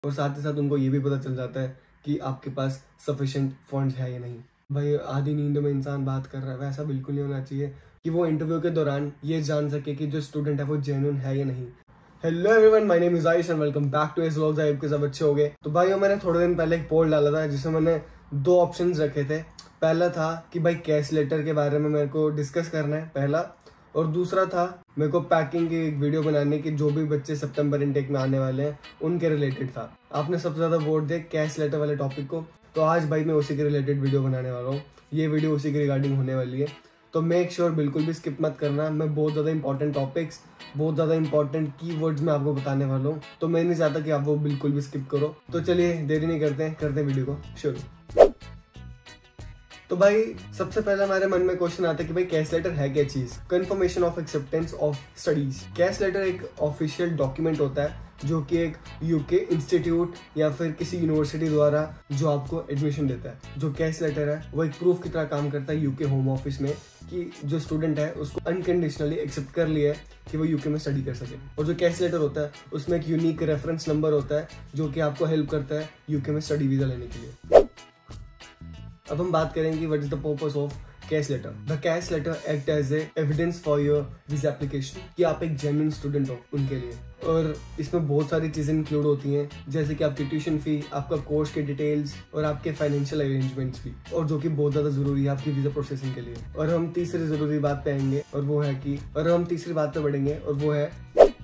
और साथ ही साथ उनको ये भी पता चल जाता है कि आपके पास सफिशिएंट फंड्स है या नहीं। भाई आधी नींद में इंसान बात कर रहा है, वैसा बिल्कुल नहीं होना चाहिए कि वो इंटरव्यू के दौरान ये जान सके कि जो स्टूडेंट है वो जेन्युइन है या नहीं। Hello everyone, my name is Ayush and welcome back to his vlogs. I hope कि सब अच्छे हो गए। तो भाई मैंने थोड़े दिन पहले एक पोल डाला था जिसमें मैंने दो ऑप्शंस रखे थे। पहला था कि भाई कैश लेटर के बारे में मेरे को डिस्कस करना है पहला, और दूसरा था मेरे को पैकिंग की एक वीडियो बनाने की जो भी बच्चे सितंबर इनटेक में आने वाले हैं उनके रिलेटेड था। आपने सबसे ज्यादा वोट दिए कैश लेटर वाले टॉपिक को, तो आज भाई मैं उसी के रिलेटेड वीडियो बनाने वाला हूँ। ये वीडियो उसी के रिगार्डिंग होने वाली है, तो मेक श्योर बिल्कुल भी स्किप मत करना। मैं बहुत ज़्यादा इंपॉर्टेंट टॉपिक्स, बहुत ज़्यादा इंपॉर्टेंट कीवर्ड्स मैं आपको बताने वाला हूँ, तो मैं नहीं चाहता कि आप वो बिल्कुल भी स्किप करो। तो चलिए देरी नहीं करते हैं वीडियो को शुरू। तो भाई सबसे पहले हमारे मन में क्वेश्चन आता है कि भाई कैश लेटर है क्या चीज। Confirmation of acceptance of studies. CAS letter एक ऑफिशियल डॉक्यूमेंट होता है जो कि एक यूके इंस्टीट्यूट या फिर किसी यूनिवर्सिटी द्वारा जो आपको एडमिशन देता है। जो कैश लेटर है वो एक प्रूफ की तरह काम करता है यूके होम ऑफिस में कि जो स्टूडेंट है उसको अनकंडीशनली एक्सेप्ट कर लिया है कि वो यूके में स्टडी कर सके। और जो कैश लेटर होता है उसमें एक यूनिक रेफरेंस नंबर होता है जो कि आपको हेल्प करता है यूके में स्टडी वीजा लेने के लिए। अब हम बात करेंगे what is the purpose of CAS letter. The CAS letter act as a evidence for your visa application, कि आप एक जेन्युइन स्टूडेंट हो उनके लिए। और इसमें बहुत सारी चीजें इंक्लूड होती हैं जैसे कि आपकी ट्यूशन फी, आपका कोर्स के डिटेल्स और आपके फाइनेंशियल अरेंजमेंट्स भी, और जो कि बहुत ज्यादा जरूरी है आपकी वीजा प्रोसेसिंग के लिए। और हम तीसरी जरूरी बात पे आएंगे और वो है कि हम तीसरी बात पे बढ़ेंगे और वो है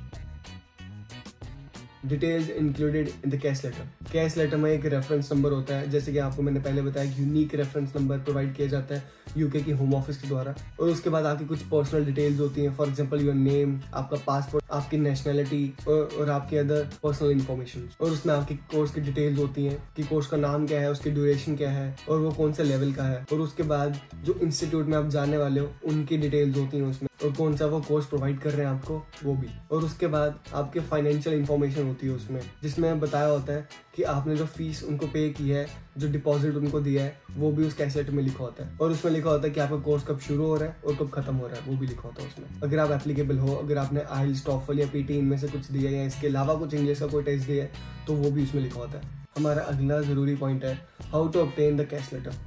details included in the CAS letter. CAS letter में एक रेफरेंस नंबर होता है, जैसे कि आपको मैंने पहले बताया, यूनिक रेफरेंस नंबर प्रोवाइड किया जाता है यूके की होम ऑफिस के द्वारा। और उसके बाद आपकी कुछ पर्सनल डिटेल्स होती हैं, फॉर एग्जांपल योर नेम, आपका पासपोर्ट, आपकी नेशनैलिटी और आपकी अदर पर्सनल इन्फॉर्मेशन। और उसमें आपकी कोर्स की डिटेल्स होती हैं कि कोर्स का नाम क्या है, उसकी ड्यूरेशन क्या है और वो कौन से लेवल का है। और उसके बाद जो इंस्टीट्यूट में आप जाने वाले हो उनकी डिटेल्स होती हैं उसमें, और कौन सा वो कोर्स प्रोवाइड कर रहे हैं आपको वो भी। और उसके बाद आपके फाइनेंशियल इन्फॉर्मेशन होती है उसमें, जिसमें बताया होता है कि आपने जो फीस उनको पे की है, जो डिपॉजिट उनको दिया है, वो भी उस कैश लेटर में लिखा होता है। और उसमें लिखा होता है कि आपका कोर्स कब शुरू हो रहा है और कब खत्म हो रहा है, वो भी लिखा होता है उसमें। अगर आप एप्लीकेबल हो, अगर आपने आइल्स, टॉफल या पीटी इनमें से कुछ दिया या इसके अलावा कुछ इंग्लिश का कोई टेस्ट दिया है तो वो भी उसमें लिखा होता है। हमारा अगला जरूरी पॉइंट है how to obtain the CAS letter.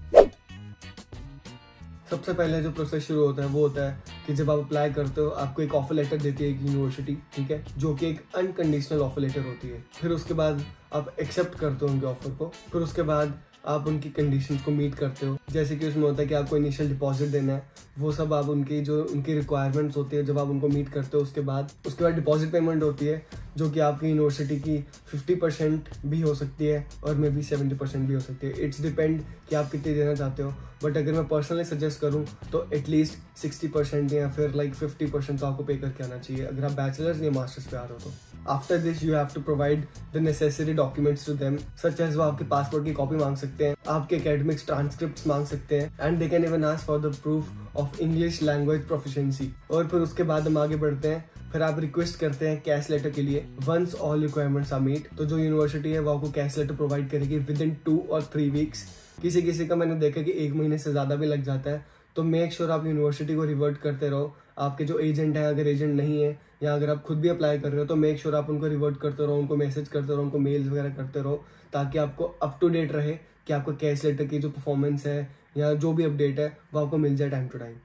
सबसे पहले जो प्रोसेस शुरू होता है वो होता है कि जब आप अप्लाई करते हो आपको एक ऑफर लेटर देती है एक यूनिवर्सिटी, ठीक है, जो कि एक अनकंडीशनल ऑफर लेटर होती है। फिर उसके बाद आप एक्सेप्ट करते हो उनके ऑफर को। फिर उसके बाद आप उनकी कंडीशंस को मीट करते हो, जैसे कि उसमें होता है कि आपको इनिशियल डिपॉजिट देना है, वो सब आप उनकी रिक्वायरमेंट्स होती है जब आप उनको मीट करते हो उसके बाद डिपॉजिट पेमेंट होती है जो कि आपकी यूनिवर्सिटी की 50% भी हो सकती है और मे बी 70% भी हो सकती है। इट्स डिपेंड कि आप कितनी देना चाहते हो, बट अगर मैं पर्सनली सजेस्ट करूं तो एटलीस्ट 60% या फिर 50% तो आपको पे करके आना चाहिए अगर आप बैचलर्स या मास्टर्स पे आ रहे हो तो। After this you have to provide the necessary documents to them, such as वो आपके पासपोर्ट की कॉपी मांग सकते हैं, आपके एकेडमिक्स ट्रांसक्रिप्ट्स मांग सकते हैं, and they can even ask for the proof of English language proficiency. और फिर उसके बाद हम आगे बढ़ते हैं। फिर आप रिक्वेस्ट करते हैं कैश लेटर के लिए। Once all requirements are meet, तो जो यूनिवर्सिटी है वो आपको कैश लेटर प्रोवाइड करेगी विद इन 2 और 3 वीक्स। किसी का मैंने देखा कि 1 महीने से ज्यादा भी लग जाता है। तो मेक श्योर आप यूनिवर्सिटी को रिवर्ट करते रहो। आपके जो एजेंट है, अगर एजेंट नहीं है या अगर आप खुद भी अप्लाई कर रहे हो तो मेक श्योर आप उनको रिवर्ट करते रहो, उनको मैसेज करते रहो, उनको मेल्स वगैरह करते रहो, ताकि आपको अप टू डेट रहे कि आपको कैश लेटर की जो परफॉर्मेंस है या जो भी अपडेट है वो आपको मिल जाए टाइम टू टाइम।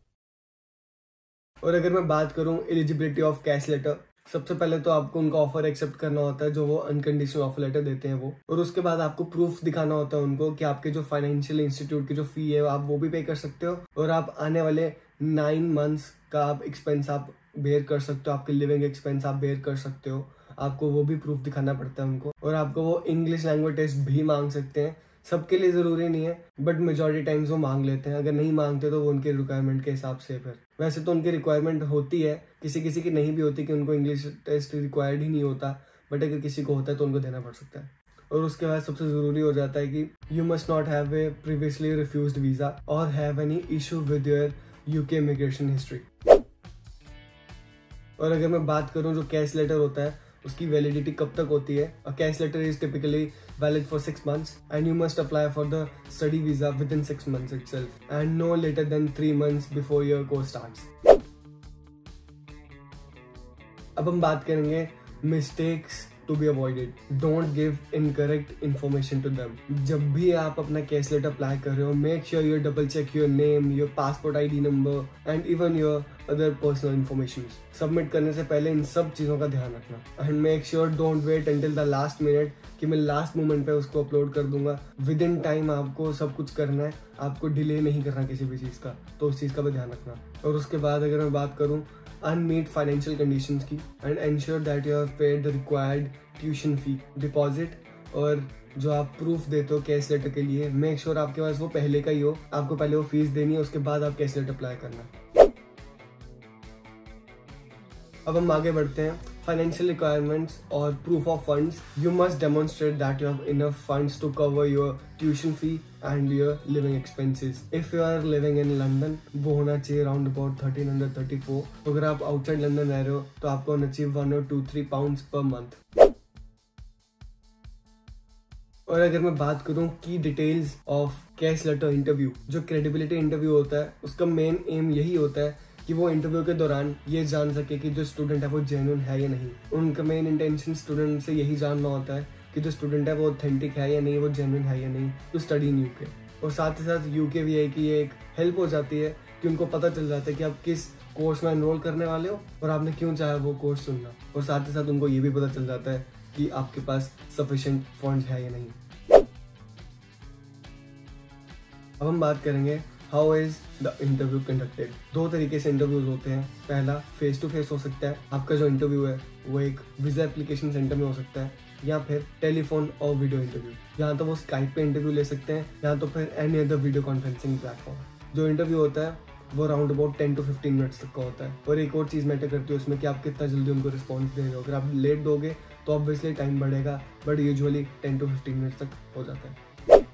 और अगर मैं बात करूं एलिजिबिलिटी ऑफ कैश लेटर, सबसे पहले तो आपको उनका ऑफर एक्सेप्ट करना होता है जो वो अनकंडीशनल ऑफर लेटर देते हैं वो। और उसके बाद आपको प्रूफ दिखाना होता है उनको कि आपके जो फाइनेंशियल इंस्टीट्यूट की जो फी है आप वो भी पे कर सकते हो, और आप आने वाले 9 मंथ्स का आप एक्सपेंस आप बेयर कर सकते हो, आपके लिविंग एक्सपेंस आप बेयर कर सकते हो। आपको वो भी प्रूफ दिखाना पड़ता है उनको। और आपको वो इंग्लिश लैंग्वेज टेस्ट भी मांग सकते हैं। सबके लिए जरूरी नहीं है, बट मेजॉरिटी टाइम्स वो मांग लेते हैं। अगर नहीं मांगते तो वो उनके रिक्वायरमेंट के हिसाब से, फिर वैसे तो उनकी रिक्वायरमेंट होती है, किसी की नहीं भी होती कि उनको इंग्लिश टेस्ट रिक्वायर्ड ही नहीं होता, बट अगर किसी को होता है तो उनको देना पड़ सकता है। और उसके बाद सबसे जरूरी हो जाता है कि you must not have a previously refused visa और have any issue with your UK immigration history. और अगर मैं बात करूं जो कैश लेटर होता है उसकी वैलिडिटी कब तक होती है, a CAS letter is typically valid for 6 months and you must apply for the study visa within 6 months itself and no later than 3 months before your course starts. अब हम बात करेंगे mistakes to be avoided. Don't give incorrect information to them. जब भी आप अपना cash letter apply कर रहे हो, make sure you double check your name, your passport ID number and even your other personal information. Submit करने से पहले इन सब चीज़ों का ध्यान रखना and make sure don't wait until the last minute कि मैं लास्ट मोमेंट पे उसको अपलोड कर दूंगा. विद इन टाइम आपको सब कुछ करना है, आपको डिले नहीं करना किसी भी चीज़ का, तो उस चीज़ का भी ध्यान रखना. और उसके बाद अगर मैं बात करूँ unmeet financial conditions की and ensure that you have paid the required tuition fee deposit. और जो आप प्रूफ देते हो कैश लेटर के लिए, मेक श्योर आपके पास वो पहले का ही हो. आपको पहले वो फीस देनी है, उसके बाद आप कैश लेटर अप्लाई करना. अब हम आगे बढ़ते हैं. फाइनेंशियल रिक्वायरमेंट्स और proof of funds. You must demonstrate that you have enough funds to cover your tuition fee and your living expenses. If you are living in London, वो होना चाहिए अराउंड अबाउट 1334. तो अगर आप आउटसाइड लंदन रह रहे हो तो आपको होना चाहिए 1 or 2-3 pounds पर मंथ. और अगर मैं बात करूं की details of CAS letter interview, जो क्रेडिबिलिटी इंटरव्यू होता है उसका मेन एम यही होता है कि वो इंटरव्यू के दौरान ये जान सके कि जो स्टूडेंट है वो जेन्युइन है या नहीं. उनका मेन इंटेंशन स्टूडेंट से यही जानना होता है कि जो स्टूडेंट है वो ऑथेंटिक है या नहीं, वो जेन्युइन है या नहीं टू स्टडी इन यूके. और साथ ही साथ यूके भी है कि ये एक हेल्प हो जाती है कि उनको पता चल जाता है कि आप किस कोर्स में एनरोल करने वाले हो और आपने क्यों चाहा वो कोर्स चुनना. और साथ ही साथ उनको ये भी पता चल जाता है कि आपके पास सफिशिएंट फंड्स है या नहीं. अब हम बात करेंगे how is the interview conducted. 2 तरीके से इंटरव्यूज होते हैं. पहला फेस टू फेस हो सकता है. आपका जो इंटरव्यू है वो एक वीजा एप्लीकेशन सेंटर में हो सकता है, या फिर टेलीफोन और वीडियो इंटरव्यू. यहाँ तो वो स्काइप पे इंटरव्यू ले सकते हैं, या तो फिर any other video conferencing platform. जो इंटरव्यू होता है वो अराउंड अबाउट 10 to 15 मिनट्स तक का होता है. और एक और चीज़ मैटर करती है उसमें कि आप कितना जल्दी उनको रिस्पॉन्स दे रहे हो. अगर आप लेट दोगे तो ऑब्वियसली टाइम बढ़ेगा, बट यूजुअली 10 to 15 मिनट्स तक हो जाता है.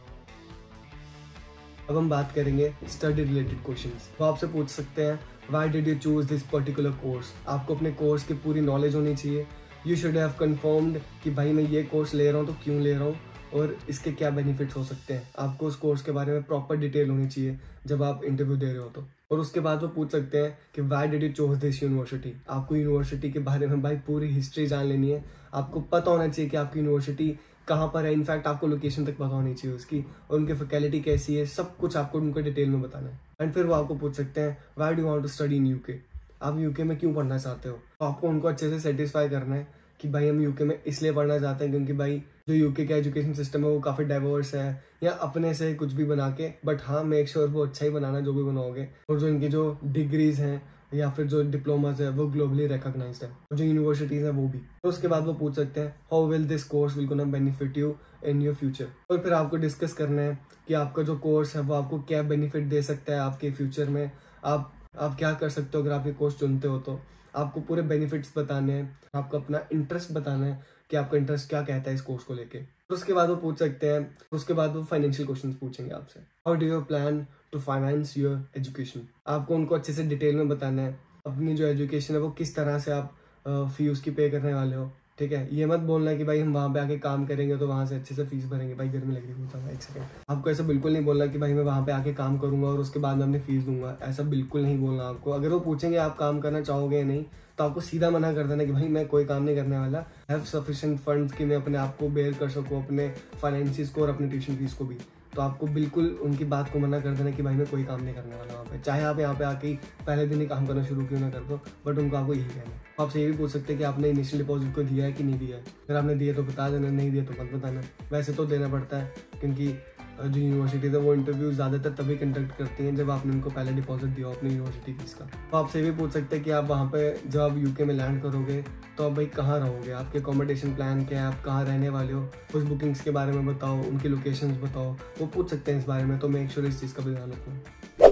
अब हम बात करेंगे स्टडी रिलेटेड क्वेश्चंस. वो आपसे पूछ सकते हैं why did you choose this particular course. आपको अपने कोर्स की पूरी नॉलेज होनी चाहिए. यू शुड हैव कंफर्म्ड कि भाई मैं ये कोर्स ले रहा हूँ तो क्यों ले रहा हूँ और इसके क्या बेनिफिट्स हो सकते हैं. आपको उस कोर्स के बारे में प्रॉपर डिटेल होनी चाहिए जब आप इंटरव्यू दे रहे हो तो. और उसके बाद वो पूछ सकते हैं कि why did you choose this university. आपको यूनिवर्सिटी के बारे में भाई पूरी हिस्ट्री जान लेनी है. आपको पता होना चाहिए कि आपकी यूनिवर्सिटी कहाँ पर है. इनफैक्ट आपको लोकेशन तक पता होनी चाहिए उसकी, और उनकी फैकल्टी कैसी है, सब कुछ आपको उनको डिटेल में बताना है. एंड फिर वो आपको पूछ सकते हैं why do you want to study in UK. आप यूके में क्यों पढ़ना चाहते हो. तो आपको उनको अच्छे से सेटिस्फाई करना है कि भाई हम यूके में इसलिए पढ़ना चाहते हैं क्योंकि भाई जो यूके का एजुकेशन सिस्टम है वो काफ़ी डाइवर्स है, या अपने से कुछ भी बना के, बट हाँ मेक श्योर वो अच्छा ही बनाना जो भी बनाओगे. और जो इनकी जो डिग्रीज हैं या फिर जो डिप्लोमास है वो ग्लोबली रिकॉग्नाइज्ड है, और जो यूनिवर्सिटीज है वो भी. तो उसके बाद वो पूछ सकते हैं how will this course will gonna benefit you in your future. और फिर आपको डिस्कस करना है कि आपका जो कोर्स है वो आपको क्या बेनिफिट दे सकता है आपके फ्यूचर में. आप क्या कर सकते हो अगर आप ये कोर्स चुनते हो. तो आपको पूरे बेनिफिट्स बताने हैं, आपको अपना इंटरेस्ट बताना है कि आपका इंटरेस्ट क्या कहता है इस कोर्स को लेके. तो उसके बाद वो पूछ सकते हैं, उसके बाद वो फाइनेंशियल क्वेश्चंस पूछेंगे आपसे. How do you plan to finance your education. आपको उनको अच्छे से डिटेल में बताना है अपनी जो एजुकेशन है वो किस तरह से आप फी उसकी पे करने वाले हो. ठीक है, ये मत बोलना कि भाई हम वहाँ पे आके काम करेंगे तो वहाँ से अच्छे से फीस भरेंगे. भाई गर्मी लग रही है, एक सेकंड. आपको ऐसा बिल्कुल नहीं बोलना कि भाई मैं वहाँ पे आके काम करूंगा और उसके बाद मैं अपनी फीस दूंगा. ऐसा बिल्कुल नहीं बोलना आपको. अगर वो पूछेंगे आप काम करना चाहोगे या नहीं, तो आपको सीधा मना कर देना कि भाई मैं कोई काम नहीं करने वाला. हैव सफिशिएंट फंड्स कि मैं अपने आप को बेयर कर सकूँ, अपने फाइनेंसिस को और अपनी ट्यूशन फीस को भी. तो आपको बिल्कुल उनकी बात को मना कर देना कि भाई मैं कोई काम नहीं करने वाला वहाँ पे. चाहे आप यहाँ पे आके पहले दिन ही काम करना शुरू क्यों ना कर दो, बट उनको आपको यही कहना है. आपसे ये भी पूछ सकते हैं कि आपने इनिशियल डिपॉजिट को दिया है कि नहीं दिया है. अगर आपने दिया तो बता देना, नहीं दिया तो मत बताना. वैसे तो देना पड़ता है क्योंकि जो यूनिवर्सिटीज़ है वो इंटरव्यू ज़्यादातर तभी कंडक्ट करती हैं जब आपने उनको पहले डिपॉजिट दिया हो अपनी यूनिवर्सिटी फीस का. तो आपसे भी पूछ सकते हैं कि आप वहाँ पे जब आप यूके में लैंड करोगे तो आप भाई कहाँ रहोगे, आपके अकोमोडेशन प्लान क्या है, आप कहाँ रहने वाले हो, उस बुकिंग्स के बारे में बताओ, उनकी लोकेशंस बताओ. वो पूछ सकते हैं इस बारे में. तो मेक श्योर इस चीज़ का भी ध्यान रखो.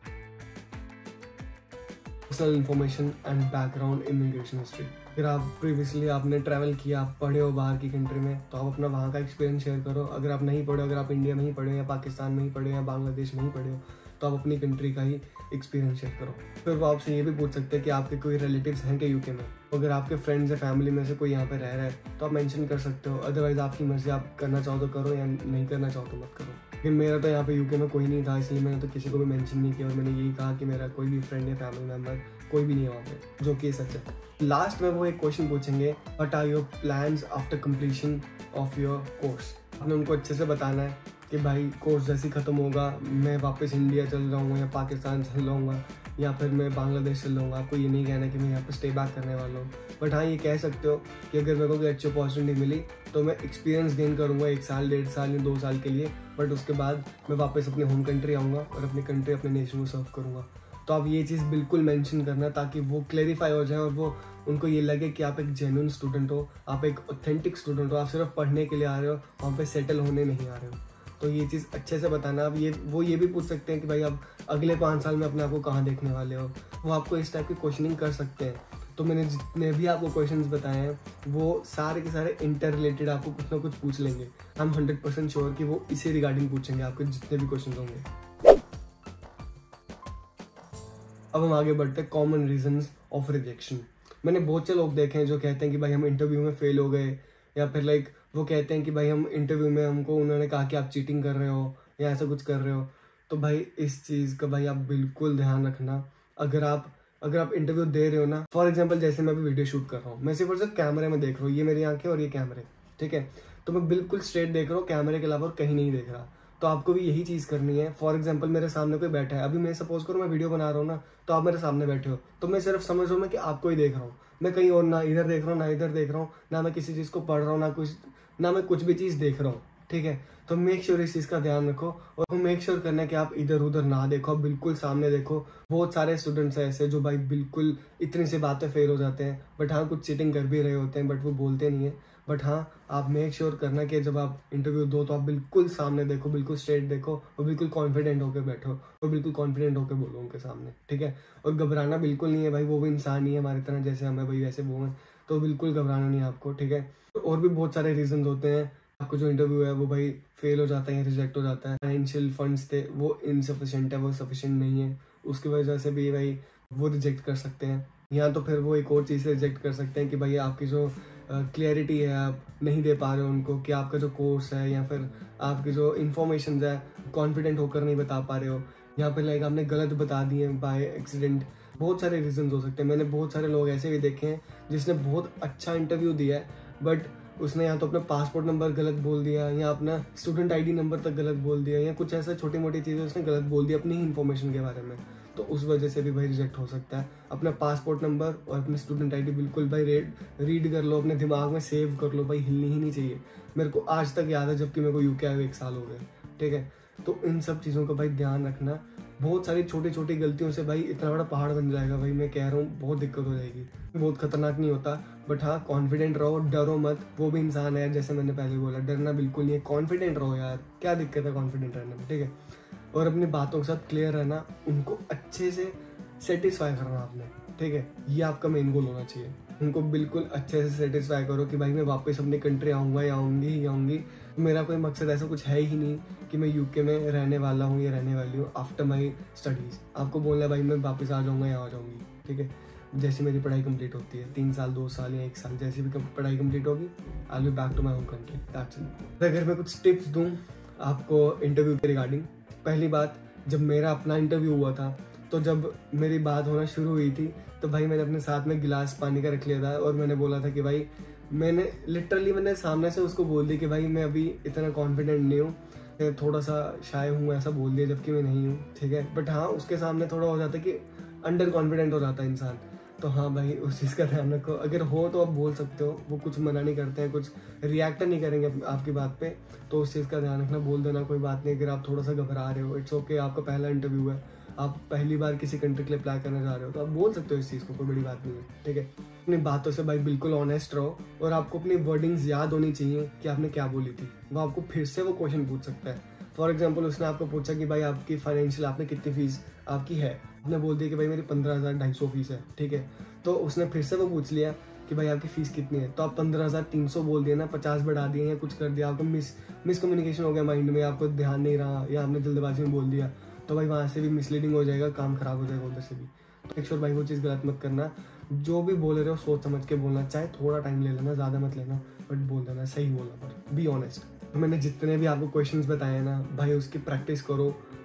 Personal information and background immigration history. अगर आप प्रीवियसली आपने ट्रैवल किया, आप पढ़े हो बाहर की कंट्री में, तो आप अपना वहाँ का एक्सपीरियंस शेयर करो. अगर आप नहीं पढ़े, अगर आप इंडिया में ही पढ़े हो या पाकिस्तान में ही पढ़े हो या बांग्लादेश में ही पढ़े हो, तो आप अपनी कंट्री का ही एक्सपीरियंस शेयर करो. फिर वो आपसे ये भी पूछ सकते हैं कि आपके कोई रिलेटिव्स हैं क्या यूके में. अगर आपके फ्रेंड्स या फैमिली में से कोई यहाँ पे रह रहा है तो आप मेंशन कर सकते हो. अदरवाइज आपकी मर्जी, आप करना चाहो तो करो या नहीं करना चाहो तो मत करो. लेकिन मेरा तो यहाँ पे यूके में कोई नहीं था, इसलिए मैंने तो किसी को भी मेंशन नहीं किया. और मैंने यही कहा कि मेरा कोई भी फ्रेंड या फैमिली मेम्बर कोई भी नहीं है वहाँ पे, जो कि सच है। लास्ट में वो एक क्वेश्चन पूछेंगे, what are your plans after completion of your course. आपने उनको अच्छे से बताना है कि भाई कोर्स जैसे ही ख़त्म होगा मैं वापस इंडिया चल जाऊँगा या पाकिस्तान चल जाऊँगा या फिर मैं बांग्लादेश चल जाऊँगा। आपको ये नहीं कहना कि मैं यहाँ पर स्टे बैक करने वाला हूँ, बट हाँ ये कह सकते हो कि अगर मेरे को कोई अच्छी अपॉर्चुनिटी मिली तो मैं एक्सपीरियंस गेन करूँगा 1 साल 1.5 साल या 2 साल के लिए, बट उसके बाद मैं वापस अपने होम कंट्री आऊँगा और अपनी कंट्री अपने नेशन को सर्व करूँगा। तो आप ये चीज़ बिल्कुल मेंशन करना ताकि वो क्लेरिफाई हो जाए और वो उनको ये लगे कि आप एक जेन्युइन स्टूडेंट हो, आप एक ऑथेंटिक स्टूडेंट हो, आप सिर्फ पढ़ने के लिए आ रहे हो, वहाँ पे सेटल होने नहीं आ रहे हो। तो ये चीज़ अच्छे से बताना। आप ये भी पूछ सकते हैं कि भाई आप अगले 5 साल में अपने आप को कहाँ देखने वाले हो, वो आपको इस टाइप की क्वेश्चनिंग कर सकते हैं। तो मैंने जितने भी आपको क्वेश्चंस बताए हैं वो सारे के सारे इंटर रिलेटेड आपको कुछ ना कुछ पूछ लेंगे। आई एम 100% श्योर कि वो इसी रिगार्डिंग पूछेंगे आपके जितने भी क्वेश्चन होंगे। अब हम आगे बढ़ते हैं कॉमन रीजंस ऑफ रिजेक्शन। मैंने बहुत से लोग देखे हैं जो कहते हैं कि भाई हम इंटरव्यू में फेल हो गए, या फिर वो कहते हैं कि भाई हम इंटरव्यू में हमको उन्होंने कहा कि आप चीटिंग कर रहे हो या ऐसा कुछ कर रहे हो। तो भाई इस चीज़ का भाई आप बिल्कुल ध्यान रखना। अगर आप इंटरव्यू दे रहे हो ना, फॉर एग्जांपल जैसे मैं अभी वीडियो शूट कर रहा हूँ, मैं सिर्फ और सिर्फ कैमरे में देख रहा हूँ, ये मेरी आंखें और ये कैमरे, ठीक है, तो मैं बिल्कुल स्ट्रेट देख रहा हूँ, कैमरे के अलावा और कहीं नहीं देख रहा। तो आपको भी यही चीज़ करनी है। फॉर एग्जांपल मेरे सामने कोई बैठा है, अभी मैं सपोज करूँ मैं वीडियो बना रहा हूँ ना, तो आप मेरे सामने बैठे हो, तो मैं सिर्फ समझ रहा हूँ मैं कि आपको ही देख रहा हूँ, मैं कहीं और ना इधर देख रहा हूँ ना इधर देख रहा हूँ, ना मैं किसी चीज़ को पढ़ रहा हूँ ना मैं कुछ भी चीज़ देख रहा हूँ, ठीक है। तो मेक श्योर इस चीज़ का ध्यान रखो और मेक श्योर करना कि आप इधर उधर ना देखो, बिल्कुल सामने देखो। बहुत सारे स्टूडेंट्स हैं ऐसे जो भाई बिल्कुल इतनी सी बातें फेल हो जाते हैं, बट हाँ कुछ चीटिंग कर भी रहे होते हैं, बट वो बोलते नहीं है। बट हाँ आप मेक श्योर करना कि जब आप इंटरव्यू दो तो आप बिल्कुल सामने देखो, बिल्कुल स्ट्रेट देखो और बिल्कुल कॉन्फिडेंट होकर बैठो और बिल्कुल कॉन्फिडेंट होकर बोलो उनके सामने, ठीक है। और घबराना बिल्कुल नहीं है भाई, वो भी इंसान ही है हमारी तरह, जैसे हमें भाई वैसे वो हैं, तो बिल्कुल घबराना नहीं है आपको, ठीक है। और भी बहुत सारे रीजन होते हैं, आपको जो इंटरव्यू है वो भाई फेल हो जाता है, रिजेक्ट हो जाता है, फाइनेंशियल फंड्स थे वो इनसफिशिएंट है, वो सफिशिएंट नहीं है, उसकी वजह से भी भाई वो रिजेक्ट कर सकते हैं। या तो फिर वो एक और चीज़ से रिजेक्ट कर सकते हैं कि भाई आपकी जो क्लियरिटी है आप नहीं दे पा रहे हो उनको, कि आपका जो कोर्स है या फिर आपकी जो इन्फॉर्मेशन है कॉन्फिडेंट होकर नहीं बता पा रहे हो, या फिर आपने गलत बता दिए बाय एक्सीडेंट। बहुत सारे रीजन हो सकते हैं। मैंने बहुत सारे लोग ऐसे भी देखे हैं जिसने बहुत अच्छा इंटरव्यू दिया है, बट उसने या तो अपना पासपोर्ट नंबर गलत बोल दिया या अपना स्टूडेंट आईडी नंबर तक गलत बोल दिया या कुछ ऐसा छोटी मोटी चीज़ें उसने गलत बोल दी अपनी ही इन्फॉर्मेशन के बारे में, तो उस वजह से भी भाई रिजेक्ट हो सकता है। अपना पासपोर्ट नंबर और अपनी स्टूडेंट आईडी बिल्कुल भाई रीड कर लो, अपने दिमाग में सेव कर लो, भाई हिलनी ही नहीं चाहिए। मेरे को आज तक याद है जबकि मेरे को यूके आए 1 साल हो गए, ठीक है। तो इन सब चीज़ों का भाई ध्यान रखना। बहुत सारी छोटी छोटी गलतियों से भाई इतना बड़ा पहाड़ बन जाएगा भाई, मैं कह रहा हूँ बहुत दिक्कत हो जाएगी। बहुत खतरनाक नहीं होता, बट हाँ कॉन्फिडेंट रहो, डरो मत, वो भी इंसान है जैसे मैंने पहले बोला, डरना बिल्कुल नहीं है, कॉन्फिडेंट रहो यार, क्या दिक्कत है कॉन्फिडेंट रहने में, ठीक है। और अपनी बातों के साथ क्लियर रहना, उनको अच्छे से सेटिस्फाई करना आपने, ठीक है, ये आपका मेन गोल होना चाहिए। उनको बिल्कुल अच्छे से सेटिस्फाई करो कि भाई मैं वापस अपनी कंट्री आऊँगा या आऊँगी। मेरा कोई मकसद ऐसा कुछ है ही नहीं कि मैं यूके में रहने वाला हूँ या रहने वाली हूँ आफ्टर माई स्टडीज़। आपको बोलना है भाई मैं वापस आ जाऊँगा या आ जाऊँगी, ठीक है। जैसे मेरी पढ़ाई कंप्लीट होती है 3 साल 2 साल या 1 साल, जैसी भी पढ़ाई कंप्लीट होगी I will be back to my home country, that's it. अगर मैं कुछ टिप्स दूँ आपको इंटरव्यू के रिगार्डिंग, पहली बात, जब मेरा अपना इंटरव्यू हुआ था तो जब मेरी बात होना शुरू हुई थी तो भाई मैंने अपने साथ में गिलास पानी का रख लिया था और मैंने बोला था कि भाई मैंने सामने से उसको बोल दिया कि भाई मैं अभी इतना कॉन्फिडेंट नहीं हूँ, थोड़ा सा शाय हूँ, ऐसा बोल दिया जबकि मैं नहीं हूँ, ठीक है। बट हाँ उसके सामने थोड़ा हो जाता है कि अंडर कॉन्फिडेंट हो जाता है इंसान। तो हाँ भाई उस चीज़ का ध्यान रखो, अगर हो तो आप बोल सकते हो, वो कुछ मना नहीं करते हैं, कुछ रिएक्ट नहीं करेंगे आपकी बात पे, तो उस चीज़ का ध्यान रखना, बोल देना कोई बात नहीं। अगर आप थोड़ा सा घबरा रहे हो, इट्स ओके, आपका पहला इंटरव्यू है, आप पहली बार किसी कंट्री के लिए अप्लाई करने जा रहे हो, तो आप बोल सकते हो इस चीज़ को, कोई बड़ी बात नहीं है, ठीक है। अपनी बातों से भाई बिल्कुल ऑनेस्ट रहो और आपको अपनी वर्डिंग्स याद होनी चाहिए कि आपने क्या बोली थी। वो आपको फिर से वो क्वेश्चन पूछ सकता है। फॉर एग्जाम्पल उसने आपको पूछा कि भाई आपकी फाइनेंशियल आपने कितनी फीस आपकी है, आपने बोल दिया कि भाई मेरी 15,250 फीस है, ठीक है। तो उसने फिर से वो पूछ लिया कि भाई आपकी फीस कितनी है, तो आप 15,300 बोल दिए ना, 50 बढ़ा दिए या कुछ कर दिया, आपको मिसकम्युनिकेशन हो गया माइंड में, आपको ध्यान नहीं रहा या आपने जल्दबाजी में बोल दिया, तो भाई वहाँ से भी मिसलीडिंग हो जाएगा, काम खराब हो जाएगा उधर से भी। तो एक श्योर भाई वो चीज़ गलत मत करना, जो भी बोल रहे हो सोच समझ के बोलना, चाहे थोड़ा टाइम ले लेना, ज़्यादा मत लेना, बट बोल देना, सही बोलना, पर बी ऑनेस्ट। मैंने जितने भी आपको क्वेश्चंस बताए ना भाई उसकी प्रैक्टिस करो,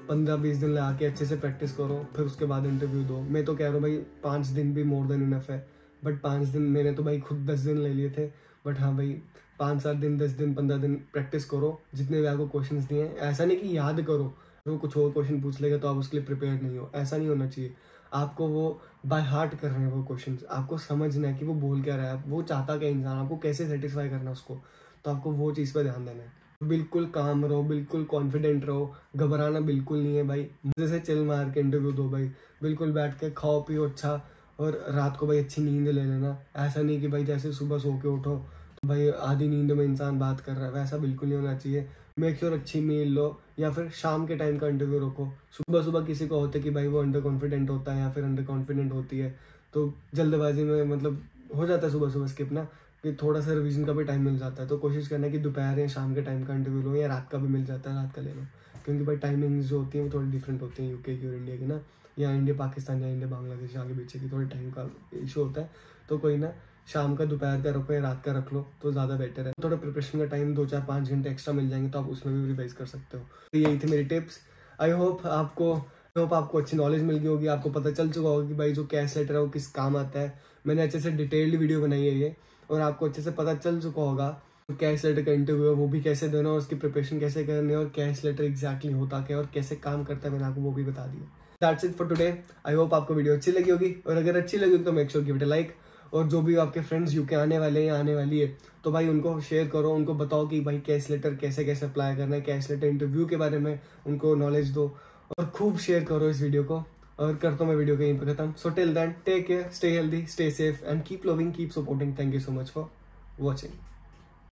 15-20 दिन लगा के अच्छे से प्रैक्टिस करो, फिर उसके बाद इंटरव्यू दो। मैं तो कह रहा हूँ भाई 5 दिन भी मोर देन इनफ है, बट 5 दिन मैंने तो भाई खुद 10 दिन ले लिए थे, बट हाँ भाई 5-7 दिन, 10 दिन, 15 दिन प्रैक्टिस करो, जितने भी आपको क्वेश्चन दिए हैं। ऐसा नहीं कि याद करो, वो कुछ और क्वेश्चन पूछ लेगा तो आप उसके लिए प्रिपेयर नहीं हो, ऐसा नहीं होना चाहिए। आपको वो बाय हार्ट कर रहे हैं वो क्वेश्चन, आपको समझना है कि वो बोल क्या रहा है, वो चाहता क्या इंसान, आपको कैसे सेटिस्फाई करना है उसको, तो आपको वो चीज़ पर ध्यान देना है। बिल्कुल काम रहो, बिल्कुल कॉन्फिडेंट रहो, घबराना बिल्कुल नहीं है भाई। मजे से चिल मार के इंटरव्यू दो भाई, बिल्कुल बैठ के खाओ पियो अच्छा, और रात को भाई अच्छी नींद ले लेना। ऐसा नहीं कि भाई जैसे सुबह सो के उठो तो भाई आधी नींद में इंसान बात कर रहा है, वैसा बिल्कुल नहीं होना चाहिए। मेक श्योर अच्छी मील लो, या फिर शाम के टाइम का इंटरव्यू रखो। सुबह सुबह किसी को होता है कि भाई वो अंडर कॉन्फिडेंट होता है या फिर अंडर कॉन्फिडेंट होती है, तो जल्दबाजी में मतलब हो जाता है सुबह सुबह स्किप ना, कि थोड़ा सा रिवीजन का भी टाइम मिल जाता है। तो कोशिश करना है कि दोपहर या शाम के टाइम का इंटरव्यू लो, या रात का भी मिल जाता है, रात का ले लो, क्योंकि भाई टाइमिंग्स जो होती हैं वो थोड़ी डिफरेंट होती हैं यूके की और इंडिया की ना, या इंडिया पाकिस्तान या इंडिया बांग्लादेश आगे पीछे की थोड़ी टाइम का इशू होता है। तो कोई ना, शाम का दोपहर का रखो या रात का रख लो तो ज़्यादा बेटर है। थोड़ा प्रिपरेशन का टाइम 2-4-5 घंटे एक्स्ट्रा मिल जाएंगे तो आप उसमें भी रिवाइज कर सकते हो। तो यही थी मेरी टिप्स। आई होप आपको अच्छी नॉलेज मिल गई होगी, आपको पता चल चुका होगा कि भाई जो कैश लेटर है वो किस काम आता है। मैंने अच्छे से डिटेल्ड वीडियो बनाई है ये, और आपको अच्छे से पता चल चुका होगा तो कैश लेटर का इंटरव्यू है वो भी कैसे देना और उसकी प्रिपरेशन कैसे करनी है, और कैश लेटर एग्जैक्टली होता क्या और कैसे काम करता है मैंने आपको वो भी बता दिया। That's it for today. I hope आपको वीडियो अच्छी लगी होगी, और अगर अच्छी लगी तो make sure give it a like. और जो भी आपके फ्रेंड्स यूके आने वाले हैं या आने वाली है तो भाई उनको शेयर करो, उनको बताओ कि भाई कैश लेटर कैसे कैसे अप्लाई करना है, कैश लेटर इंटरव्यू के बारे में उनको नॉलेज दो, और खूब शेयर करो इस वीडियो को। और करता हूँ मैं वीडियो को यहीं पे खत्म। So till then take care, stay healthy, stay safe and keep loving, keep supporting. Thank you so much for watching.